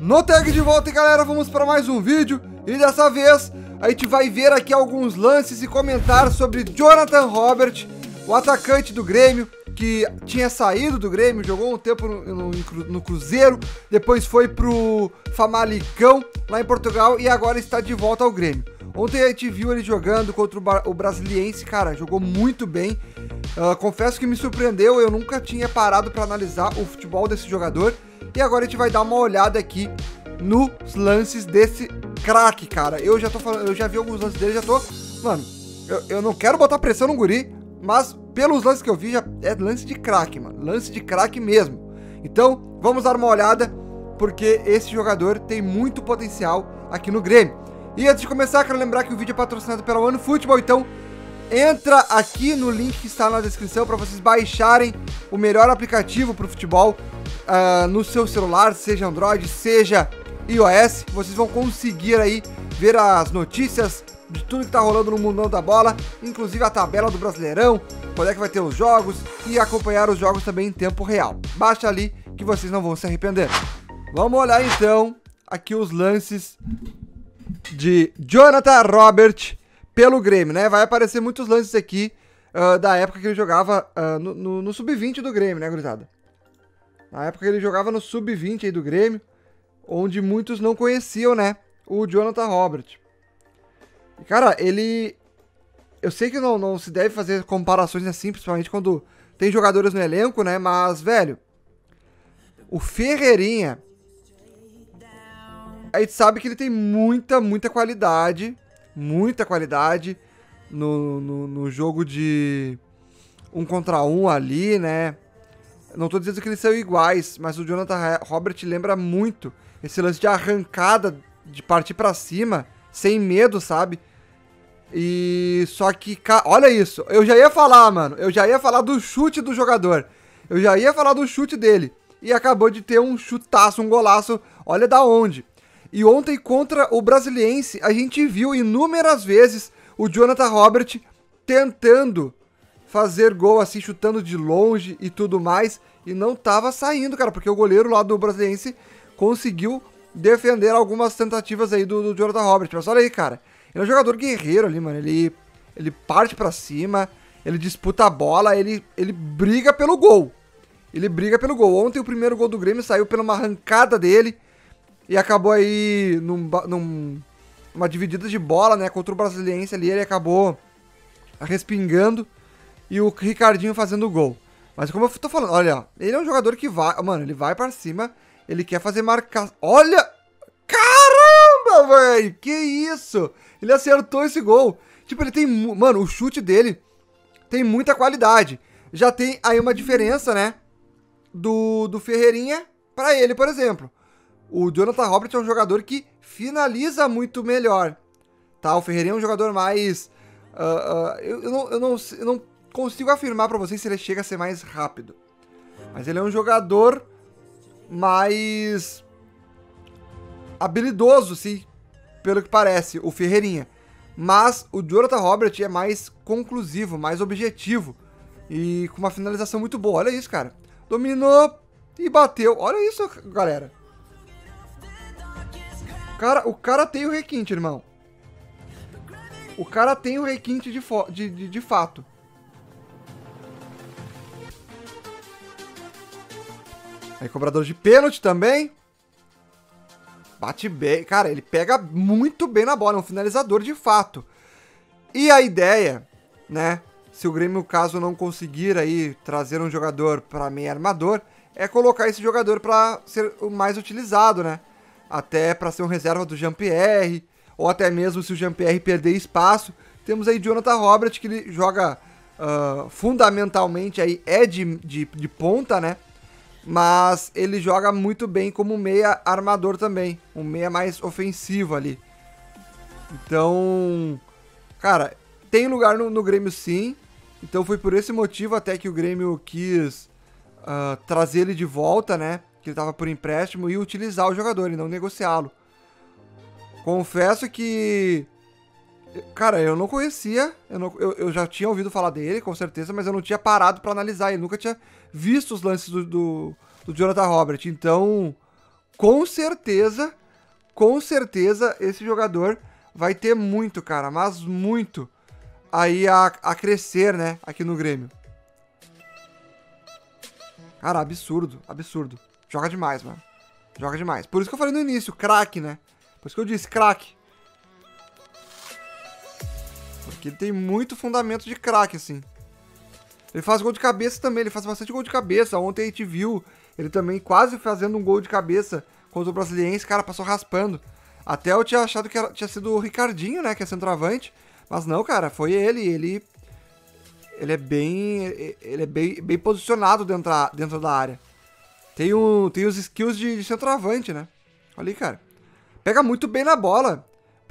No tag de volta, galera, vamos para mais um vídeo. E dessa vez a gente vai ver aqui alguns lances e comentar sobre Jonathan Robert, o atacante do Grêmio, que tinha saído do Grêmio, jogou um tempo no Cruzeiro, depois foi pro Famalicão, lá em Portugal, e agora está de volta ao Grêmio. Ontem a gente viu ele jogando contra o Brasiliense, cara, jogou muito bem. Confesso que me surpreendeu, eu nunca tinha parado para analisar o futebol desse jogador. E agora a gente vai dar uma olhada aqui nos lances desse craque, cara. Eu já vi alguns lances dele, já tô... Mano, eu não quero botar pressão no guri, mas pelos lances que eu vi, já é lance de craque, mano. Lance de craque mesmo. Então, vamos dar uma olhada, porque esse jogador tem muito potencial aqui no Grêmio. E antes de começar, quero lembrar que o vídeo é patrocinado pela OneFootball, então entra aqui no link que está na descrição para vocês baixarem o melhor aplicativo para o futebol no seu celular, seja Android, seja iOS. Vocês vão conseguir aí ver as notícias de tudo que está rolando no mundão da bola, inclusive a tabela do Brasileirão, quando é que vai ter os jogos e acompanhar os jogos também em tempo real. Baixa ali que vocês não vão se arrepender. Vamos olhar então aqui os lances de Jonathan Robert pelo Grêmio, né? Vai aparecer muitos lances aqui da época que ele jogava no Sub-20 do Grêmio, né, gurizada? Na época que ele jogava no Sub-20 aí do Grêmio, onde muitos não conheciam, né, o Jonathan Robert. E, cara, ele... Eu sei que não se deve fazer comparações assim, principalmente quando tem jogadores no elenco, né? Mas, velho, o Ferreirinha, a gente sabe que ele tem muita qualidade, no jogo de 1 contra 1 ali, né? Não tô dizendo que eles são iguais, mas o Jonathan Robert lembra muito esse lance de arrancada, de partir pra cima, sem medo, sabe? E só que, olha isso, eu já ia falar, mano, eu já ia falar do chute do jogador, eu já ia falar do chute dele, e acabou de ter um chutaço, um golaço, olha da onde. E ontem contra o Brasiliense, a gente viu inúmeras vezes o Jonathan Robert tentando fazer gol assim, chutando de longe e tudo mais, e não tava saindo, cara, porque o goleiro lá do Brasiliense conseguiu defender algumas tentativas aí do Jonathan Robert. Mas olha aí, cara, ele é um jogador guerreiro ali, mano, ele parte pra cima, ele disputa a bola, ele briga pelo gol. Ele briga pelo gol. Ontem o primeiro gol do Grêmio saiu pela uma arrancada dele, e acabou aí numa dividida de bola, né, contra o Brasiliense ali, ele acabou respingando e o Ricardinho fazendo o gol. Mas como eu tô falando, olha, ele é um jogador que vai, mano, ele vai pra cima, ele quer fazer marcação. Olha! Caramba, velho! Que isso? Ele acertou esse gol. Tipo, ele tem, mano, o chute dele tem muita qualidade. Já tem aí uma diferença, né, do Ferreirinha pra ele, por exemplo. O Jonathan Robert é um jogador que finaliza muito melhor, tá? O Ferreirinha é um jogador mais... eu não consigo afirmar pra vocês se ele chega a ser mais rápido. Mas ele é um jogador mais habilidoso, sim, pelo que parece, o Ferreirinha. Mas o Jonathan Robert é mais conclusivo, mais objetivo. E com uma finalização muito boa. Olha isso, cara. Dominou e bateu. Olha isso, galera. Cara, o cara tem o requinte, irmão. O cara tem o requinte de fato. Aí, cobrador de pênalti também. Bate bem. Cara, ele pega muito bem na bola. É um finalizador de fato. E a ideia, né? Se o Grêmio, caso não conseguir aí trazer um jogador para meio armador, é colocar esse jogador para ser o mais utilizado, né? Até para ser um reserva do Jean-Pierre, ou até mesmo se o Jean-Pierre perder espaço. Temos aí Jonathan Robert, que ele joga fundamentalmente aí de ponta, né? Mas ele joga muito bem como meia armador também, um meia mais ofensivo ali. Então, cara, tem lugar no Grêmio sim. Então foi por esse motivo até que o Grêmio quis trazer ele de volta, né? Que ele estava por empréstimo, e utilizar o jogador e não negociá-lo. Confesso que... Cara, eu não conhecia, eu já tinha ouvido falar dele, com certeza, mas eu não tinha parado para analisar ele, nunca tinha visto os lances do Jonathan Robert. Então, com certeza, esse jogador vai ter muito, cara, mas muito aí a crescer, né, aqui no Grêmio. Cara, absurdo, absurdo. Joga demais, mano. Joga demais. Por isso que eu falei no início, craque, né? Por isso que eu disse, craque. Porque ele tem muito fundamento de craque, assim. Ele faz gol de cabeça também, ele faz bastante gol de cabeça. Ontem a gente viu ele também quase fazendo um gol de cabeça contra o Brasiliense. Cara, passou raspando. Até eu tinha achado que tinha sido o Ricardinho, né, que é centroavante. Mas não, cara, foi ele. Ele é bem posicionado dentro da área. Tem os skills de centroavante, né? Olha aí, cara. Pega muito bem na bola.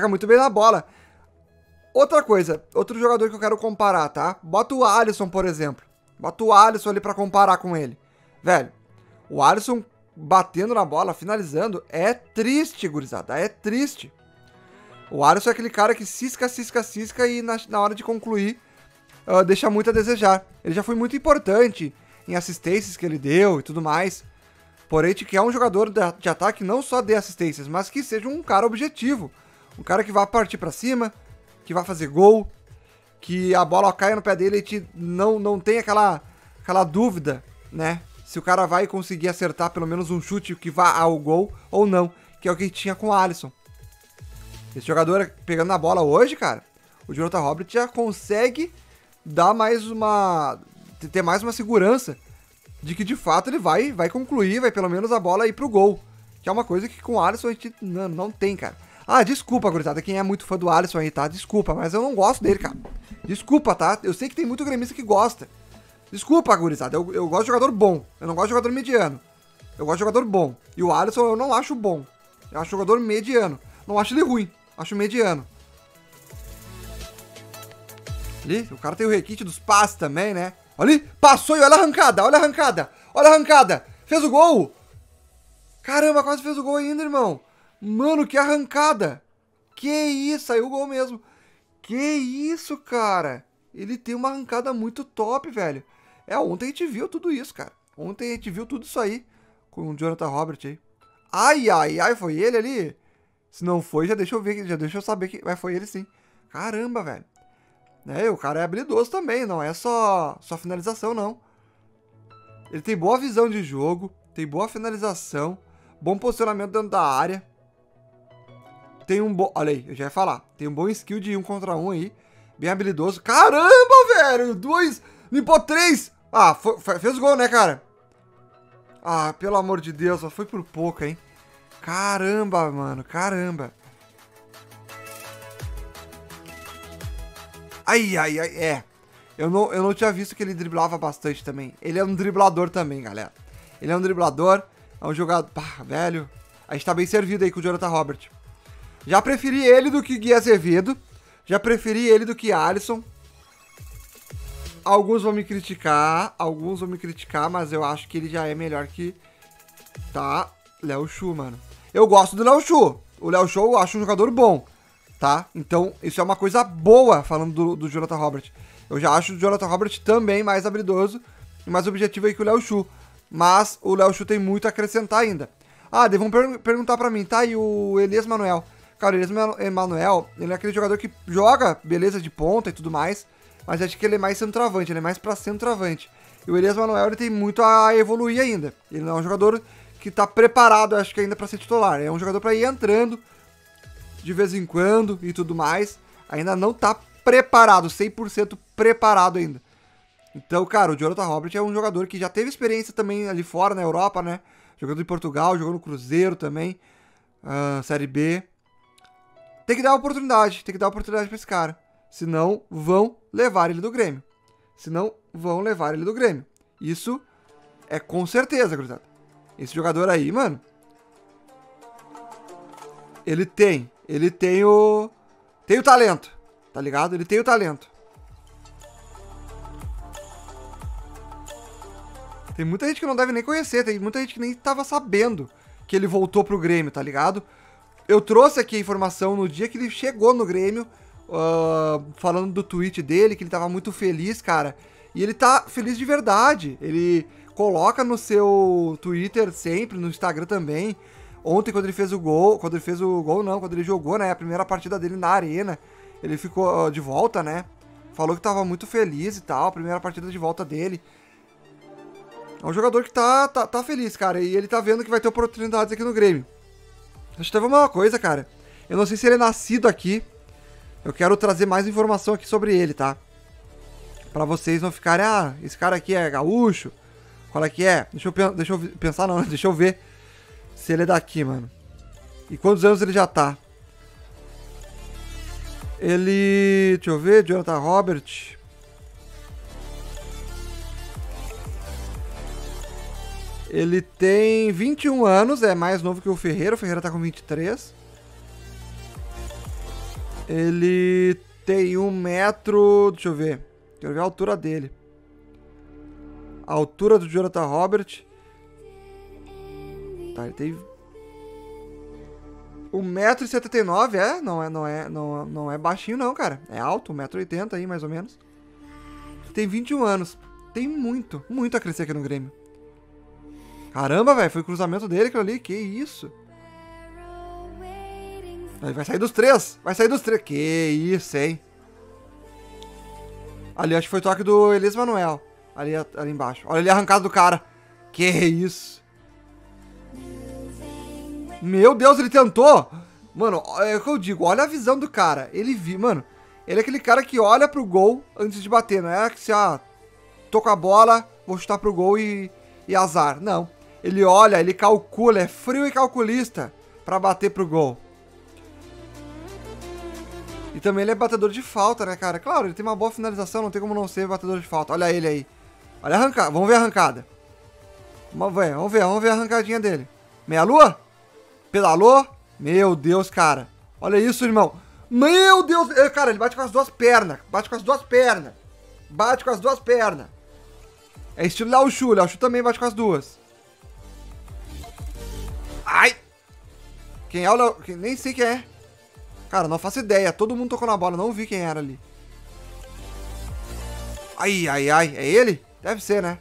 Outra coisa, outro jogador que eu quero comparar, tá? Bota o Alisson, por exemplo. Bota o Alisson ali pra comparar com ele. Velho, o Alisson batendo na bola, finalizando, é triste, gurizada. É triste. O Alisson é aquele cara que cisca e na hora de concluir deixa muito a desejar. Ele já foi muito importante em assistências que ele deu e tudo mais. Porém, que é um jogador de ataque não só dê assistências, mas que seja um cara objetivo. Um cara que vai partir pra cima, que vai fazer gol, que a bola caia no pé dele e não tem aquela dúvida, né? Se o cara vai conseguir acertar pelo menos um chute que vá ao gol ou não, que é o que tinha com o Alisson. Esse jogador pegando na bola hoje, cara, o Jonathan Robert já consegue dar ter mais uma segurança de que de fato ele vai concluir, vai pelo menos a bola ir pro gol. Que é uma coisa que com o Alisson a gente não tem, cara. Ah, desculpa, gurizada, quem é muito fã do Alisson aí, tá? Desculpa, mas eu não gosto dele, cara. Desculpa, tá? Eu sei que tem muito gremista que gosta. Desculpa, gurizada, eu gosto de jogador bom. Eu não gosto de jogador mediano. Eu gosto de jogador bom. E o Alisson eu não acho bom. Eu acho jogador mediano. Não acho ele ruim. Acho mediano. Ali, o cara tem o requinte dos passes também, né? Ali, passou e olha a arrancada, olha a arrancada. Olha a arrancada. Fez o gol. Caramba, quase fez o gol ainda, irmão. Mano, que arrancada. Que isso, saiu o gol mesmo. Que isso, cara. Ele tem uma arrancada muito top, velho. Ontem a gente viu tudo isso, cara. Ontem a gente viu tudo isso aí com o Jonathan Robert aí. Ai, foi ele ali? Se não foi, já deixa eu ver, já deixa eu saber que foi ele sim. Caramba, velho. O cara é habilidoso também, não é só finalização, não. Ele tem boa visão de jogo, tem boa finalização, bom posicionamento dentro da área. Tem um bom... Olha aí, eu já ia falar. Tem um bom skill de 1 contra 1 aí, bem habilidoso. Caramba, velho! 2, limpou 3. Ah, fez gol, né, cara? Ah, pelo amor de Deus, só foi por pouco, hein? Caramba, mano, caramba. Ai, Eu não tinha visto que ele driblava bastante também. Ele é um driblador também, galera. Ele é um driblador, é um jogador... Pá, velho, a gente tá bem servido aí com o Jonathan Robert. Já preferi ele do que Gui Azevedo. Já preferi ele do que Alisson. Alguns vão me criticar, mas eu acho que ele já é melhor que... Tá, Léo Xu, mano. Eu gosto do Léo Xu. O Léo Xu eu acho um jogador bom, tá? Então, isso é uma coisa boa, falando do Jonathan Robert. Eu já acho o Jonathan Robert também mais habilidoso e mais objetivo aí que o Léo Xu. Mas o Léo Xu tem muito a acrescentar ainda. Ah, daí vão perguntar pra mim, tá? E o Elias Manuel? Cara, o Elias Manuel, ele é aquele jogador que joga beleza de ponta e tudo mais, mas acho que ele é mais centroavante, ele é mais pra centroavante. E o Elias Manuel, ele tem muito a evoluir ainda. Ele não é um jogador que tá preparado, acho que ainda pra ser titular. É um jogador pra ir entrando de vez em quando e tudo mais. Ainda não tá preparado, 100% preparado ainda. Então, cara, o Jonathan Robert é um jogador que já teve experiência também ali fora, na Europa, né? Jogando em Portugal, jogou no Cruzeiro também, Série B. Tem que dar oportunidade pra esse cara. Senão, vão levar ele do Grêmio. Isso é com certeza, gurizada. Esse jogador aí, mano, ele tem o talento, tá ligado? Ele tem o talento. Tem muita gente que não deve nem conhecer, tem muita gente que nem tava sabendo que ele voltou pro Grêmio, tá ligado? Eu trouxe aqui a informação no dia que ele chegou no Grêmio, falando do tweet dele, que ele tava muito feliz, cara. E ele tá feliz de verdade. Ele coloca no seu Twitter sempre, no Instagram também, Ontem, quando ele fez o gol, quando ele jogou, né, a primeira partida dele na arena, ele ficou de volta, né, falou que tava muito feliz e tal, a primeira partida de volta dele. É um jogador que tá feliz, cara, e ele tá vendo que vai ter oportunidades aqui no Grêmio. Deixa eu te ver uma coisa, cara, eu não sei se ele é nascido aqui, eu quero trazer mais informação aqui sobre ele, tá? Pra vocês não ficarem, esse cara aqui é gaúcho, qual é que é? Deixa eu pensar não, deixa eu ver se ele é daqui, mano. E quantos anos ele já tá? Ele... deixa eu ver, Jonathan Robert. Ele tem 21 anos, é mais novo que o Ferreira tá com 23. Ele tem 1 metro... deixa eu ver. Quero ver a altura dele. A altura do Jonathan Robert. Tá, ele tem 1,79 m, não é baixinho não, cara. É alto, 1,80 m aí, mais ou menos. Tem 21 anos. Tem muito a crescer aqui no Grêmio. Caramba, velho, foi o cruzamento dele aquilo ali, que isso. Ele vai sair dos 3, Que isso, hein. Ali, acho que foi toque do Elias Manuel. Ali embaixo. Olha ali a arrancada do cara. Que isso. Meu Deus, ele tentou. Mano, é o que eu digo. Olha a visão do cara. Mano, ele é aquele cara que olha pro gol antes de bater. Não é que se, tô com a bola, vou chutar pro gol e azar. Não. Ele olha, ele calcula. É frio e calculista pra bater pro gol. E também ele é batedor de falta, né, cara? Claro, ele tem uma boa finalização, não tem como não ser batedor de falta. Olha ele aí. Olha a arrancada. Vamos ver a arrancada. Vamos ver a arrancadinha dele. Meia lua? Pedalou? Meu Deus, cara. Olha isso, irmão. Meu Deus. Cara, ele bate com as duas pernas. É estilo Léo Chu. Léo Chu também bate com as duas. Ai. Quem é o Léo? Nem sei quem é. Cara, não faço ideia. Todo mundo tocou na bola. Não vi quem era ali. Ai. É ele? Deve ser, né?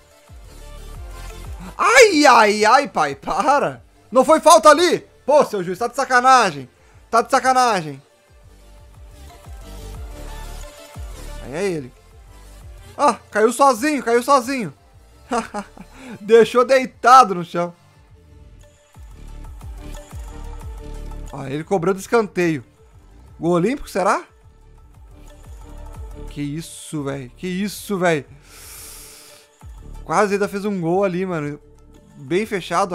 Ai, pai. Para. Não foi falta ali? Pô, seu juiz, tá de sacanagem. Aí é ele. Caiu sozinho. Deixou deitado no chão. Ele cobrando escanteio. Gol olímpico, será? Que isso, velho. Quase ainda fez um gol ali, mano. Bem fechado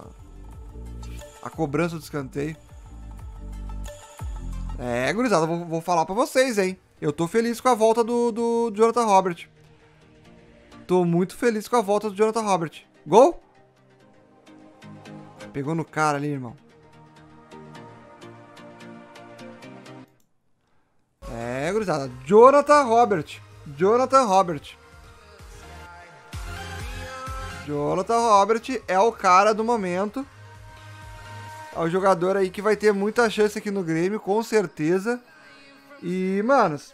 a cobrança do escanteio. Gurizada, vou falar pra vocês, hein. Eu tô feliz com a volta do Jonathan Robert. Tô muito feliz com a volta do Jonathan Robert. Gol? Pegou no cara ali, irmão. Gurizada. Jonathan Robert é o cara do momento. É o jogador aí que vai ter muita chance aqui no Grêmio, com certeza. E, manos,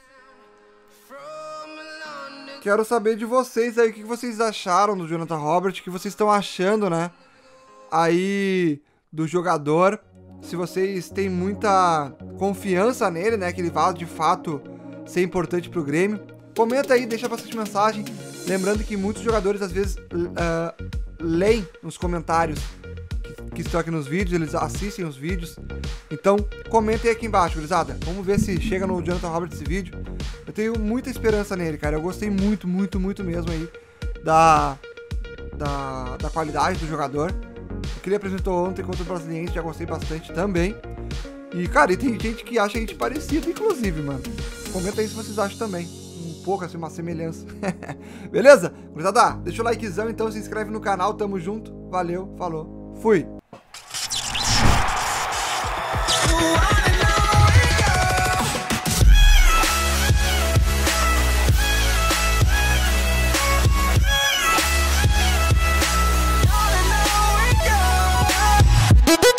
quero saber de vocês aí, o que vocês acharam do Jonathan Robert, o que vocês estão achando, né, aí do jogador. Se vocês têm muita confiança nele, né, que ele vai de fato ser importante pro Grêmio. Comenta aí, deixa bastante mensagem. Lembrando que muitos jogadores às vezes leem nos comentários que estão aqui nos vídeos, eles assistem os vídeos. Então, comentem aí aqui embaixo, gurizada. Vamos ver se chega no Jonathan Robert esse vídeo. Eu tenho muita esperança nele, cara. Eu gostei muito mesmo aí da qualidade do jogador. O que ele apresentou ontem contra o Brasiliense, já gostei bastante também. E, cara, e tem gente que acha a gente parecido, inclusive, mano. Comenta aí se vocês acham também. Um pouco, assim, uma semelhança. Beleza? Gurizada, deixa o likezão, então, se inscreve no canal. Tamo junto. Valeu, falou, fui!